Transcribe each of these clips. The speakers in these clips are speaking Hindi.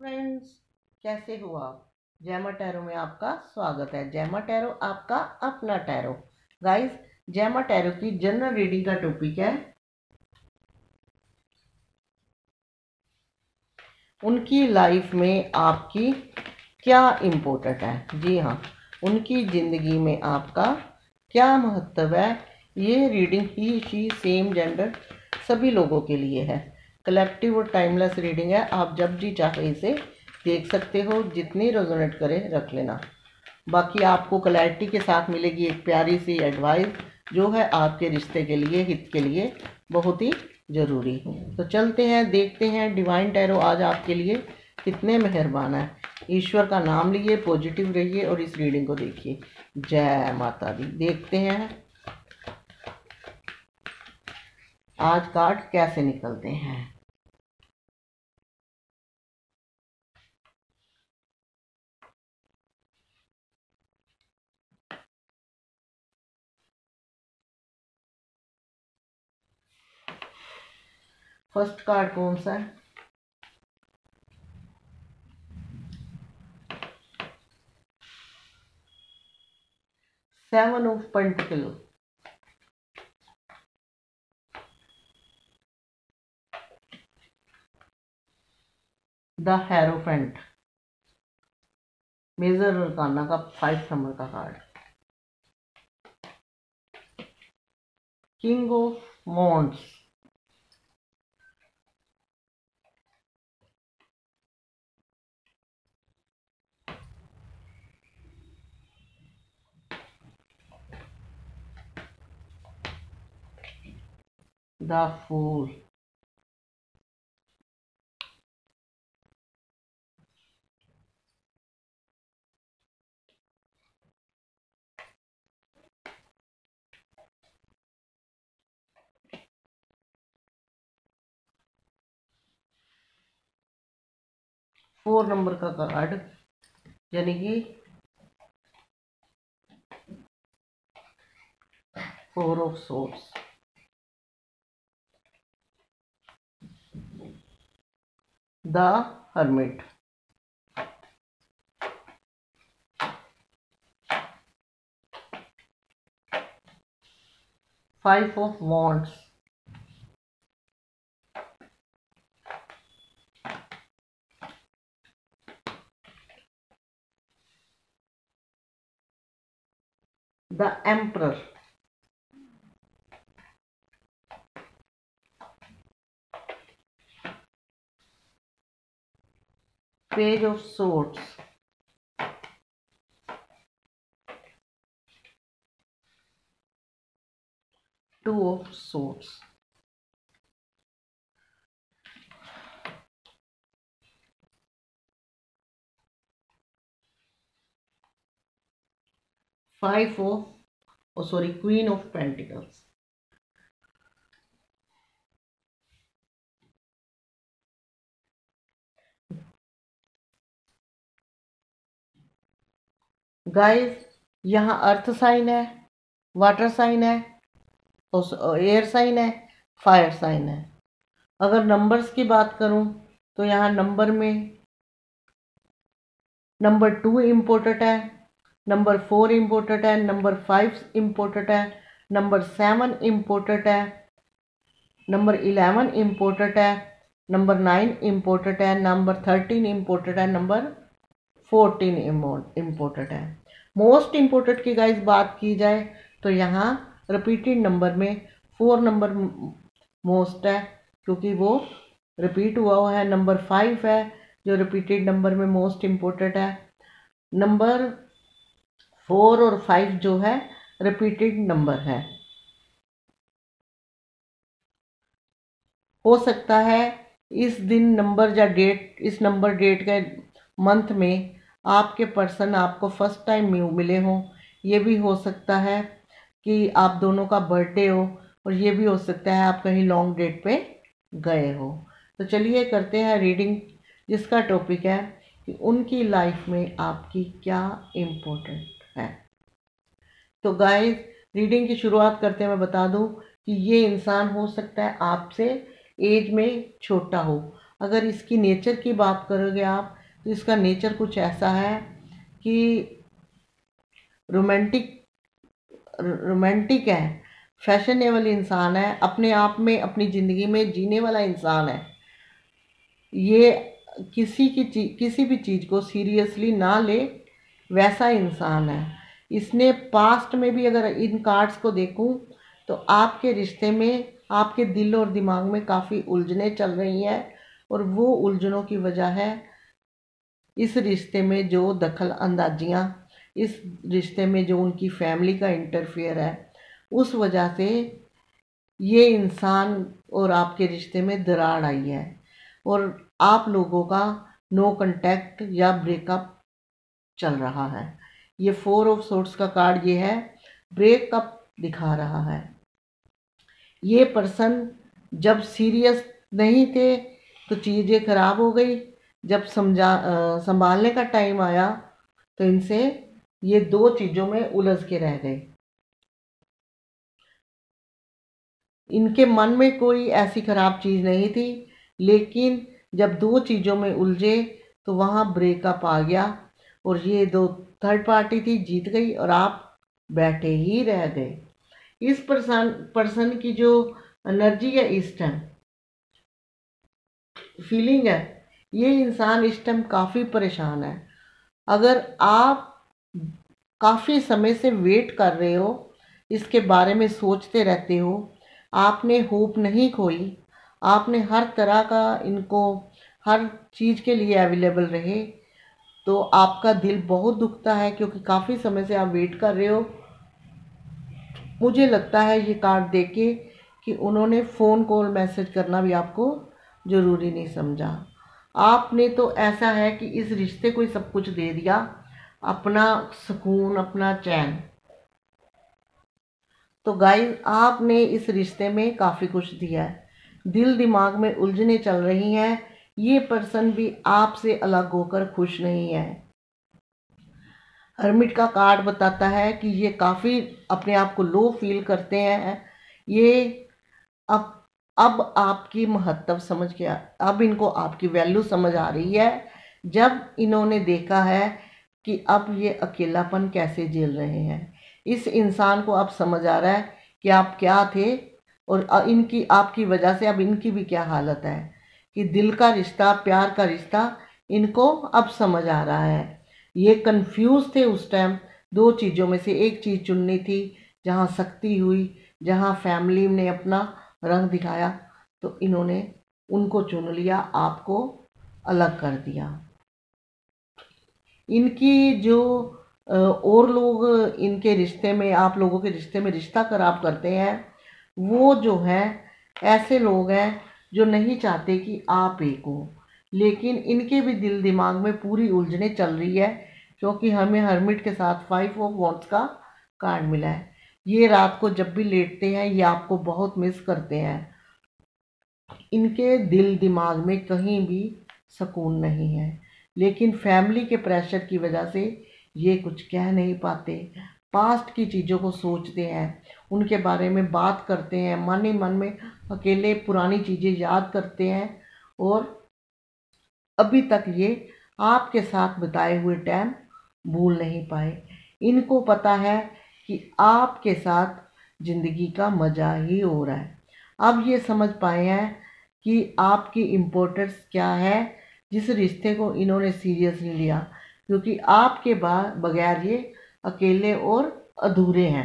फ्रेंड्स, कैसे हो आप। जैमा टैरो में आपका स्वागत है। जैमा टैरो आपका अपना टैरो। गाइस, जैमा टैरो की जनरल रीडिंग का टॉपिक है उनकी लाइफ में आपकी क्या इम्पोर्टेंट है। जी हाँ, उनकी ज़िंदगी में आपका क्या महत्व है। ये reading he she same gender सभी लोगों के लिए है। कलेक्टिव और टाइमलेस रीडिंग है। आप जब जी चाहे इसे देख सकते हो, जितनी रेजोनेट करे रख लेना। बाकी आपको क्लैरिटी के साथ मिलेगी एक प्यारी सी एडवाइस जो है आपके रिश्ते के लिए, हित के लिए बहुत ही ज़रूरी। तो चलते हैं, देखते हैं डिवाइन टैरो आज आपके लिए कितने मेहरबान है। ईश्वर का नाम लिए, पॉजिटिव रहिए और इस रीडिंग को देखिए। जय माता दी। देखते हैं आज कार्ड कैसे निकलते हैं। फर्स्ट कार्ड कौन सा है? Seven of pentacles, the hierophant, major arcana का 5 नंबर का card, king of wands, the fool, 4 number का कार्ड, यानी कि 4 of swords, the hermit, 5 of wands, the emperor, page of swords, 2 of swords, 5 of queen of pentacles. Guys, यहाँ अर्थ साइन है, वाटर साइन है, एयर साइन है, फायर साइन है। अगर नंबर्स की बात करूं तो यहाँ नंबर में नंबर 2 इम्पोर्टेंट है, नंबर 4 इम्पोर्टेंट है, नंबर 5 इम्पोर्टेंट है, नंबर 7 इम्पोर्टेंट है, नंबर 11 इम्पोर्टेंट है, नंबर 9 इम्पोर्टेंट है, नंबर 13 इम्पोर्टेंट है, नंबर 14 इम्पोर्टेंट है। मोस्ट इम्पोर्टेंट की गाइस बात की जाए तो यहाँ रिपीटेड नंबर में 4 नंबर मोस्ट है, क्योंकि वो रिपीट हुआ है। नंबर 5 है जो रिपीटेड नंबर में मोस्ट इम्पोर्टेंट है। नंबर 4 और 5 जो है रिपीटेड नंबर है। हो सकता है इस दिन नंबर या डेट, इस नंबर डेट के मंथ में आपके पर्सन आपको फर्स्ट टाइम मिले हों। ये भी हो सकता है कि आप दोनों का बर्थडे हो, और ये भी हो सकता है आप कहीं लॉन्ग डेट पे गए हो। तो चलिए करते हैं रीडिंग, जिसका टॉपिक है कि उनकी लाइफ में आपकी क्या इम्पोर्टेंट है। तो गाइस, रीडिंग की शुरुआत करते हैं मैं बता दूं कि ये इंसान हो सकता है आपसे एज में छोटा हो, अगर इसकी नेचर की बात करोगे आप तो इसका नेचर कुछ ऐसा है कि रोमांटिक रोमांटिक है, फैशनेबल इंसान है, अपने आप में अपनी ज़िंदगी में जीने वाला इंसान है। ये किसी भी चीज़ को सीरियसली ना ले, वैसा इंसान है। इसने पास्ट में भी, अगर इन कार्ड्स को देखूं तो आपके रिश्ते में, आपके दिल और दिमाग में काफ़ी उलझनें चल रही हैं, और वो उलझनों की वजह है इस रिश्ते में जो दखल अंदाजियाँ, इस रिश्ते में जो उनकी फैमिली का इंटरफेयर है, उस वजह से ये इंसान और आपके रिश्ते में दरार आई है, और आप लोगों का नो कांटेक्ट या ब्रेकअप चल रहा है। ये 4 ऑफ सोर्ड्स का कार्ड ये है, ब्रेकअप दिखा रहा है। ये पर्सन जब सीरियस नहीं थे तो चीज़ें खराब हो गई, जब संभालने का टाइम आया तो इनसे ये 2 चीज़ों में उलझ के रह गए। इनके मन में कोई ऐसी खराब चीज़ नहीं थी, लेकिन जब 2 चीज़ों में उलझे तो वहाँ ब्रेकअप आ गया, और ये 2 थर्ड पार्टी थी, जीत गई और आप बैठे ही रह गए। इस पर्सन की जो एनर्जी है इस टाइम, फीलिंग है, ये इंसान इस टाइम काफ़ी परेशान है। अगर आप काफ़ी समय से वेट कर रहे हो, इसके बारे में सोचते रहते हो, आपने होप नहीं खोई, आपने हर तरह का इनको हर चीज़ के लिए अवेलेबल रहे, तो आपका दिल बहुत दुखता है, क्योंकि काफ़ी समय से आप वेट कर रहे हो। मुझे लगता है ये कार्ड देख के कि उन्होंने फ़ोन कॉल मैसेज करना भी आपको ज़रूरी नहीं समझा। आपने तो ऐसा है कि इस रिश्ते को ही सब कुछ दे दिया, अपना सुकून, अपना चैन। तो गाइस, आपने इस रिश्ते में काफ़ी कुछ दिया है, दिल दिमाग में उलझने चल रही हैं। ये पर्सन भी आपसे अलग होकर खुश नहीं है। हर्मिट का कार्ड बताता है कि ये काफ़ी अपने आप को लो फील करते हैं। ये अब आपकी महत्व समझ गया, अब इनको आपकी वैल्यू समझ आ रही है, जब इन्होंने देखा है कि अब ये अकेलापन कैसे झेल रहे हैं। इस इंसान को अब समझ आ रहा है कि आप क्या थे, और इनकी आपकी वजह से अब इनकी भी क्या हालत है, कि दिल का रिश्ता, प्यार का रिश्ता इनको अब समझ आ रहा है। ये कंफ्यूज थे उस टाइम, 2 चीज़ों में से एक चीज़ चुननी थी, जहाँ सख्ती हुई, जहाँ फैमिली ने अपना रंग दिखाया, तो इन्होंने उनको चुन लिया, आपको अलग कर दिया। इनकी जो और लोग इनके रिश्ते में, आप लोगों के रिश्ते में रिश्ता खराब करते हैं, वो जो है ऐसे लोग हैं जो नहीं चाहते कि आप एक हो, लेकिन इनके भी दिल दिमाग में पूरी उलझने चल रही है, क्योंकि हमें हर्मिट के साथ 5 ऑफ वॉन्ड्स का कार्ड मिला है। ये रात को जब भी लेटते हैं, ये आपको बहुत मिस करते हैं। इनके दिल दिमाग में कहीं भी सुकून नहीं है, लेकिन फैमिली के प्रेशर की वजह से ये कुछ कह नहीं पाते, पास्ट की चीज़ों को सोचते हैं, उनके बारे में बात करते हैं, मन ही मन में अकेले पुरानी चीज़ें याद करते हैं, और अभी तक ये आपके साथ बिताए हुए टाइम भूल नहीं पाए। इनको पता है कि आपके साथ ज़िंदगी का मज़ा ही हो रहा है। अब ये समझ पाए हैं कि आपकी इम्पोर्टेंस क्या है, जिस रिश्ते को इन्होंने सीरियसली लिया, क्योंकि आपके बगैर ये अकेले और अधूरे हैं।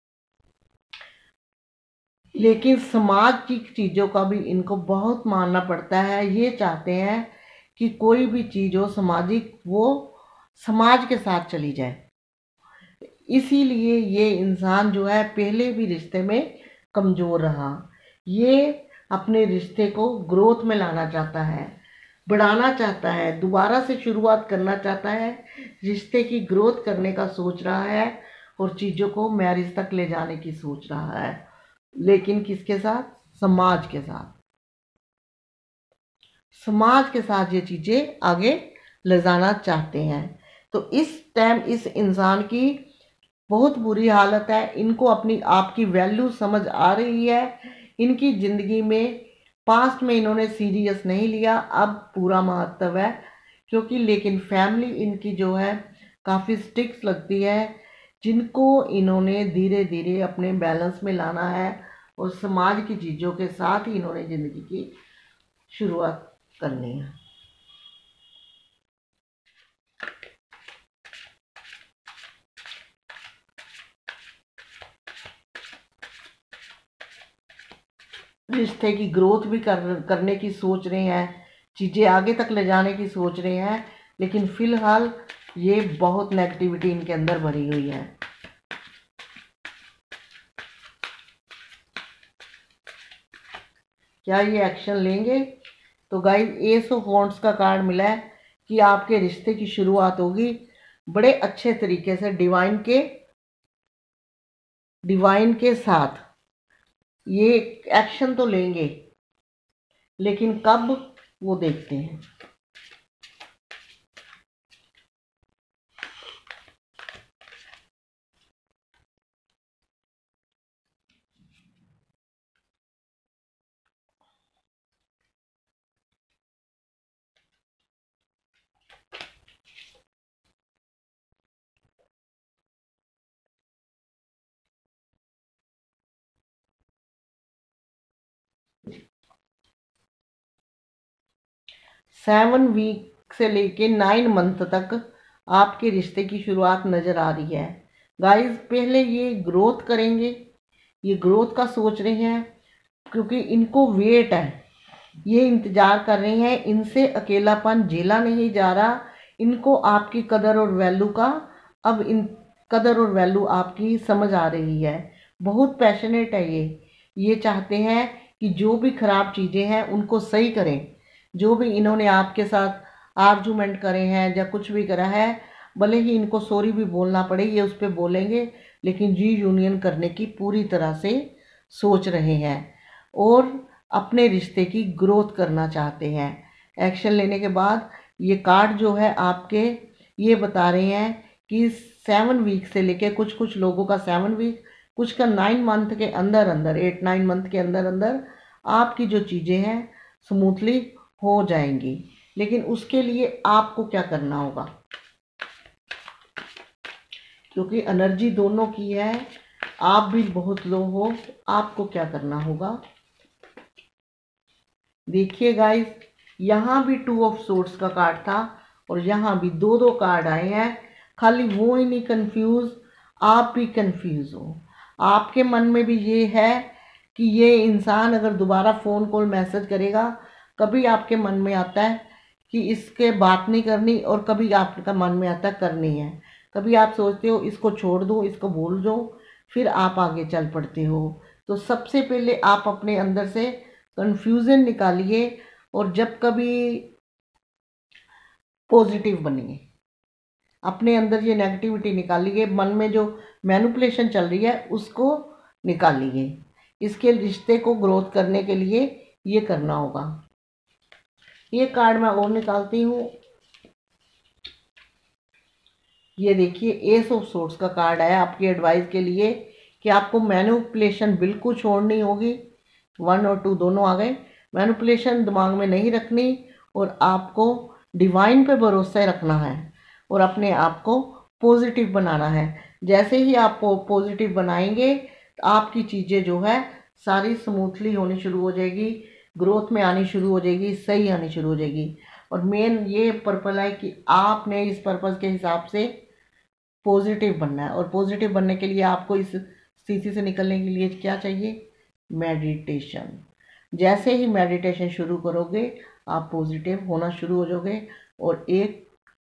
लेकिन समाज की चीज़ों का भी इनको बहुत मानना पड़ता है। ये चाहते हैं कि कोई भी चीज़ हो सामाजिक, वो समाज के साथ चली जाए। इसीलिए ये इंसान जो है पहले भी रिश्ते में कमज़ोर रहा। ये अपने रिश्ते को ग्रोथ में लाना चाहता है, बढ़ाना चाहता है, दोबारा से शुरुआत करना चाहता है, रिश्ते की ग्रोथ करने का सोच रहा है, और चीज़ों को मैरिज तक ले जाने की सोच रहा है, लेकिन किसके साथ? समाज के साथ। समाज के साथ ये चीज़ें आगे ले जाना चाहते हैं। तो इस टाइम इस इंसान की बहुत बुरी हालत है। इनको अपनी आपकी वैल्यू समझ आ रही है। इनकी ज़िंदगी में पास्ट में इन्होंने सीरियस नहीं लिया, अब पूरा महत्व है, क्योंकि लेकिन फैमिली इनकी जो है काफ़ी स्ट्रिक्ट लगती है, जिनको इन्होंने धीरे धीरे अपने बैलेंस में लाना है और समाज की चीज़ों के साथ ही इन्होंने ज़िंदगी की शुरुआत करनी है। रिश्ते की ग्रोथ भी करने की सोच रहे हैं, चीज़ें आगे तक ले जाने की सोच रहे हैं, लेकिन फ़िलहाल ये बहुत नेगेटिविटी इनके अंदर भरी हुई है। क्या ये एक्शन लेंगे? तो गाइस एस ऑफ वॉन्ड्स का कार्ड मिला है कि आपके रिश्ते की शुरुआत होगी बड़े अच्छे तरीके से डिवाइन के साथ। ये एक्शन तो लेंगे, लेकिन कब वो देखते हैं। सेवन वीक से लेके 9 मंथ तक आपके रिश्ते की शुरुआत नज़र आ रही है। गाइस पहले ये ग्रोथ करेंगे, ये ग्रोथ का सोच रहे हैं, क्योंकि इनको वेट है, ये इंतज़ार कर रहे हैं, इनसे अकेलापन झेला नहीं जा रहा, इनको आपकी कदर और वैल्यू का अब इन कदर और वैल्यू आपकी समझ आ रही है। बहुत पैशनेट है ये चाहते हैं कि जो भी ख़राब चीज़ें हैं उनको सही करें। जो भी इन्होंने आपके साथ आर्गुमेंट करे हैं या कुछ भी करा है, भले ही इनको सॉरी भी बोलना पड़े, ये उस पर बोलेंगे, लेकिन रीयूनियन करने की पूरी तरह से सोच रहे हैं और अपने रिश्ते की ग्रोथ करना चाहते हैं। एक्शन लेने के बाद ये कार्ड जो है आपके ये बता रहे हैं कि 7 वीक से लेके कुछ लोगों का 7 वीक, कुछ का 9 मंथ के अंदर अंदर 8-9 मंथ के अंदर अंदर आपकी जो चीज़ें हैं स्मूथली हो जाएंगी। लेकिन उसके लिए आपको क्या करना होगा, क्योंकि एनर्जी दोनों की है, आप भी बहुत लो हो, आपको क्या करना होगा। देखिए गाइस, यहाँ भी 2 ऑफ सोर्ड्स का कार्ड था और यहाँ भी 2 कार्ड आए हैं। खाली वो ही नहीं कंफ्यूज, आप भी कंफ्यूज हो। आपके मन में भी ये है कि ये इंसान अगर दोबारा फ़ोन कॉल मैसेज करेगा, कभी आपके मन में आता है कि इसके बात नहीं करनी और कभी आपका मन में आता है करनी है। कभी आप सोचते हो इसको छोड़ दूँ, इसको भूल जाऊँ, फिर आप आगे चल पड़ते हो। तो सबसे पहले आप अपने अंदर से कन्फ्यूज़न निकालिए और जब कभी पॉजिटिव बनिए, अपने अंदर ये नेगेटिविटी निकालिए, मन में जो मैनिपुलेशन चल रही है उसको निकालिए। इसके रिश्ते को ग्रोथ करने के लिए ये करना होगा। ये कार्ड मैं और निकालती हूँ। ये देखिए एस ऑफ सोर्ड्स का कार्ड है आपकी एडवाइस के लिए कि आपको मैनिपुलेशन बिल्कुल छोड़नी होगी। 1 और 2 दोनों आ गए। मैनिपुलेशन दिमाग में नहीं रखनी और आपको डिवाइन पे भरोसा रखना है और अपने आप को पॉजिटिव बनाना है। जैसे ही आप पॉजिटिव बनाएंगे तो आपकी चीज़ें जो है सारी स्मूथली होनी शुरू हो जाएगी, ग्रोथ में आनी शुरू हो जाएगी, सही आनी शुरू हो जाएगी। और मेन ये पर्पल है कि आपने इस पर्पज़ के हिसाब से पॉजिटिव बनना है और पॉजिटिव बनने के लिए आपको इस स्थिति से निकलने के लिए क्या चाहिए, मेडिटेशन। जैसे ही मेडिटेशन शुरू करोगे आप पॉजिटिव होना शुरू हो जाओगे। और एक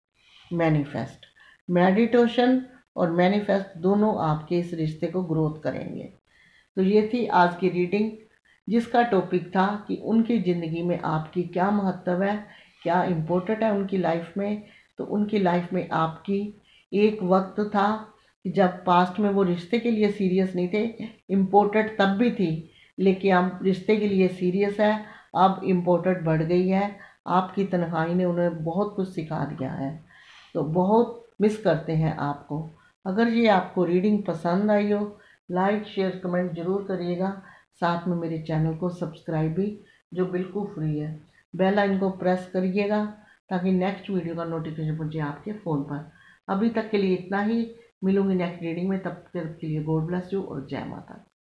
मेडिटेशन और मैनिफेस्ट दोनों आपके इस रिश्ते को ग्रोथ करेंगे। तो ये थी आज की रीडिंग, जिसका टॉपिक था कि उनकी ज़िंदगी में आपकी क्या महत्व है, क्या इम्पोर्टेंट है उनकी लाइफ में। तो उनकी लाइफ में आपकी एक वक्त था कि जब पास्ट में वो रिश्ते के लिए सीरियस नहीं थे, इम्पोर्टेंट तब भी थी, लेकिन अब रिश्ते के लिए सीरियस है, अब इम्पोर्टेंट बढ़ गई है। आपकी तन्हाई ने उन्हें बहुत कुछ सिखा दिया है, तो बहुत मिस करते हैं आपको। अगर ये आपको रीडिंग पसंद आई हो, लाइक शेयर कमेंट ज़रूर करिएगा, साथ में मेरे चैनल को सब्सक्राइब भी जो बिल्कुल फ्री है। बेल आइकन को प्रेस करिएगा ताकि नेक्स्ट वीडियो का नोटिफिकेशन पहुंचे आपके फ़ोन पर। अभी तक के लिए इतना ही, मिलूंगी नेक्स्ट रीडिंग में, तब तक के लिए गॉड ब्लेस यू और जय माता।